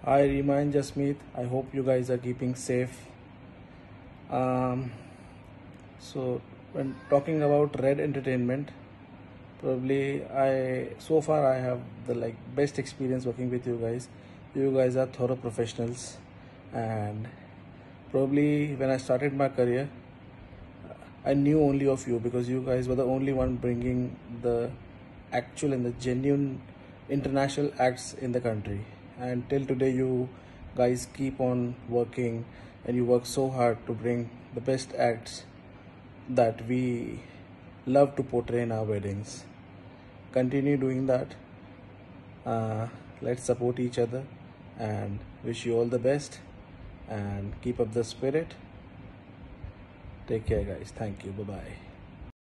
I remain Jasmeet. I hope you guys are keeping safe. Um, so when talking about Red Entertainment, probably so far I have the best experience working with you guys. You guys are thorough professionals, and probably when I started my career, I knew only of you because you guys were the only one bringing the actual and the genuine international acts in the country. And till today, you guys keep on working and you work so hard to bring the best acts that we love to portray in our weddings. Continue doing that. Let's support each other and wish you all the best and keep up the spirit. Take care, guys. Thank you. Bye bye.